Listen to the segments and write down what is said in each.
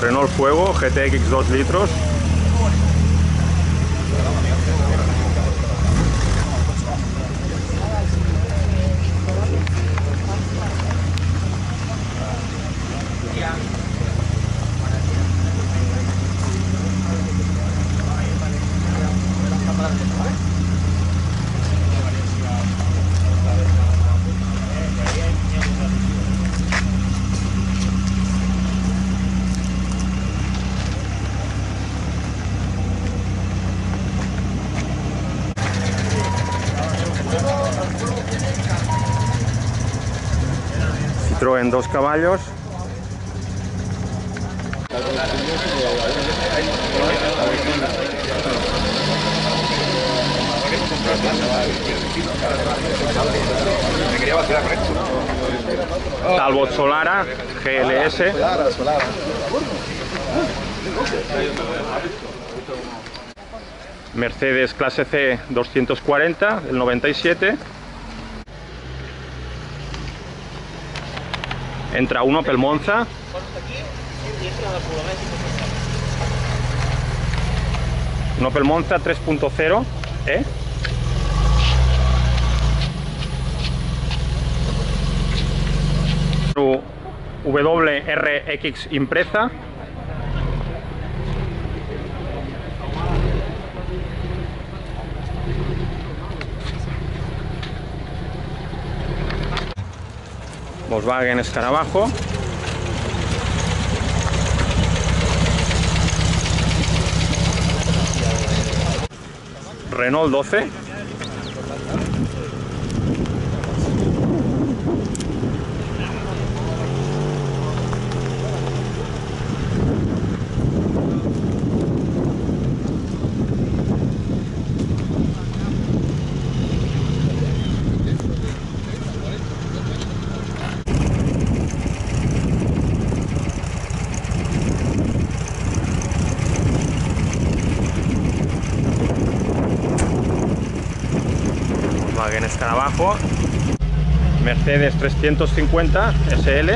Renault Fuego GTX 2 litros. Citroën 2 caballos. Talbot Solara GLS. Mercedes clase C 240 del 97. Entra un Opel Monza. Un Opel Monza 3.0. WRX Impreza. Volkswagen Escarabajo. Renault 12. Volkswagen Escarabajo. Mercedes 350 SL.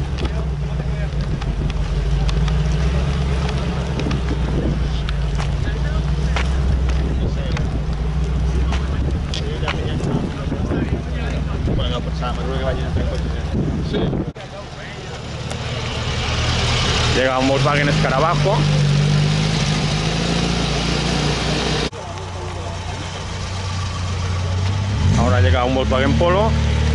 Llega un Volkswagen Escarabajo. Ahora llega un Volkswagen Polo.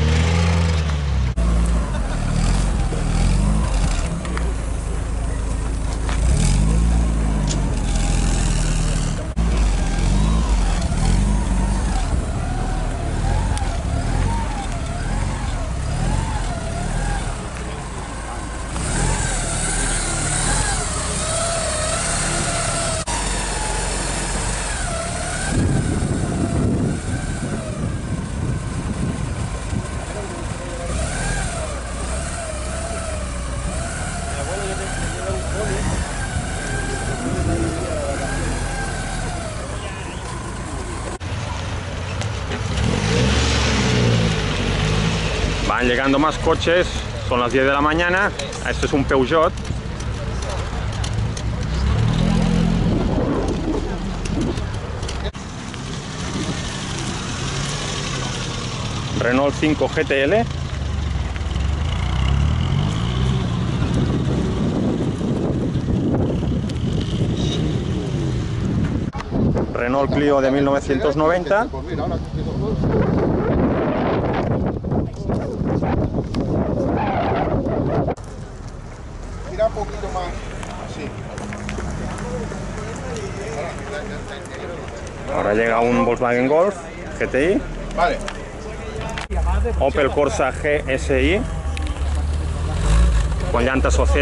Van llegando más coches, son las 10 de la mañana. Este es un Peugeot. Renault 5 GTL. Renault Clio de 1990. Mira un poquito más así. Ahora llega un Volkswagen Golf GTI. Vale. Opel Corsa GSI con llantas OZ.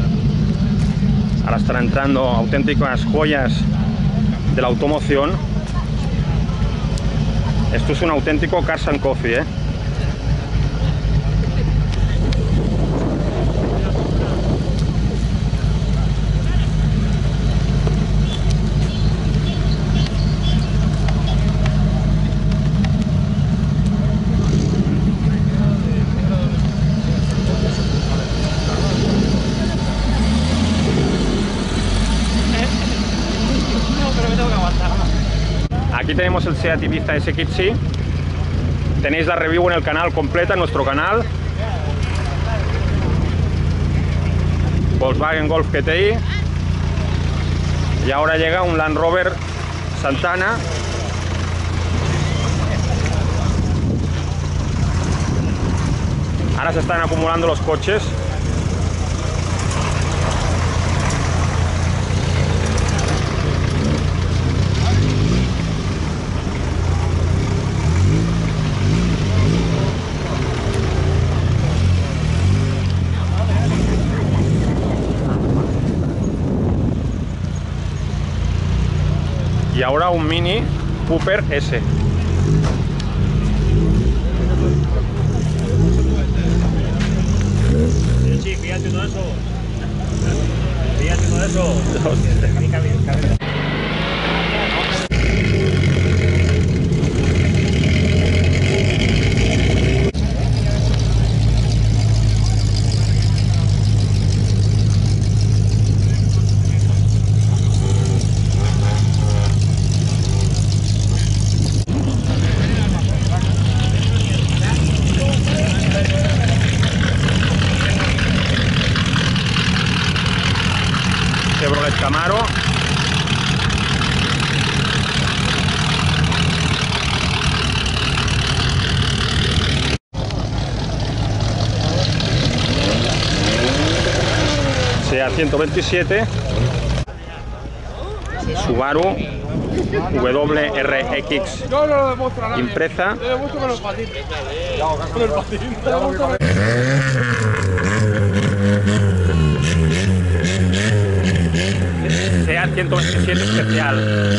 Ahora están entrando auténticas joyas de la automoción. Esto es un auténtico Cars and Coffee, ¿eh? Aquí tenemos el Seat Ibiza SXI. Tenéis la review en el canal completa, en nuestro canal. Volkswagen Golf GTI. Y ahora llega un Land Rover Santana. Ahora se están acumulando los coches. Y ahora un Mini Cooper S. Sí, fíjate todo eso. Fíjate todo eso. Chevrolet Camaro. Seat 127. Subaru WRX Impreza. Seat 127 especial.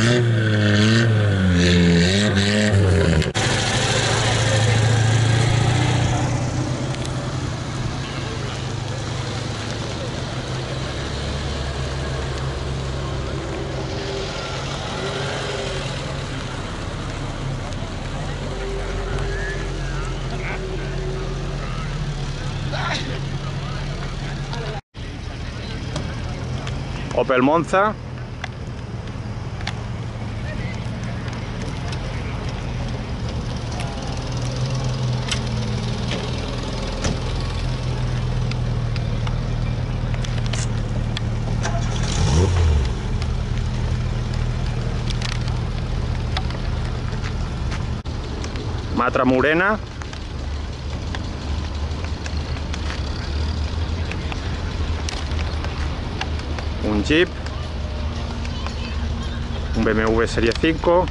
Opel Monza. Matra Murena. Un Jeep, un BMW Serie 5,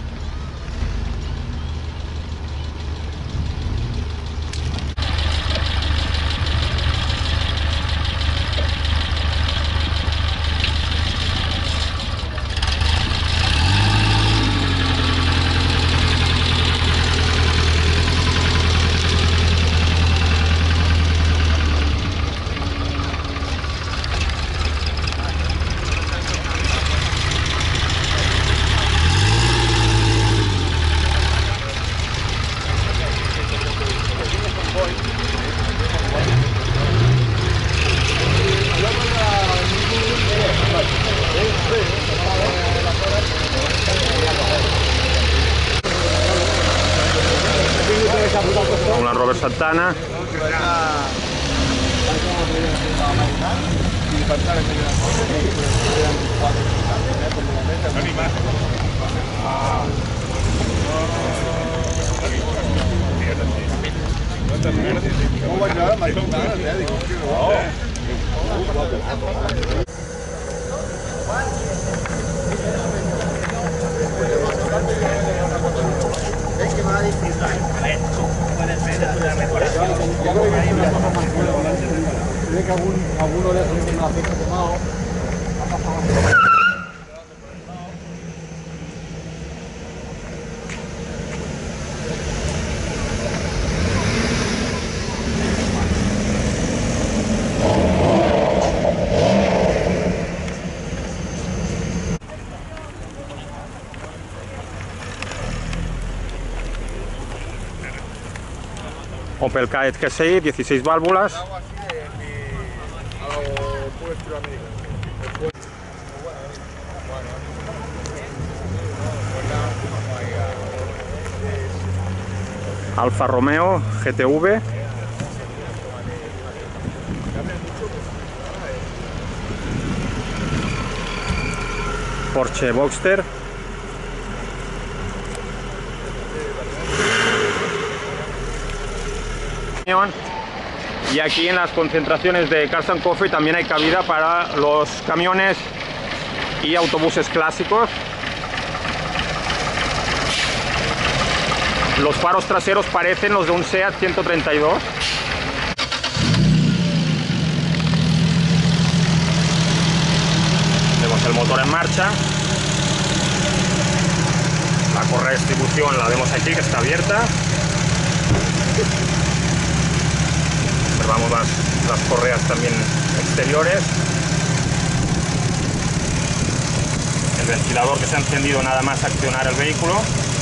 un Land Rover Santana. Que alguno de esos una fiesta tomado. Opel Kadett GSI, 16 válvulas. Alfa Romeo GTV. Porsche Boxster. Y aquí en las concentraciones de Cars and Coffee también hay cabida para los camiones y autobuses clásicos. Los faros traseros parecen los de un SEAT 132. Vemos el motor en marcha. La correa de distribución la vemos aquí, que está abierta. Observamos las correas también exteriores. El ventilador que se ha encendido nada más accionar el vehículo.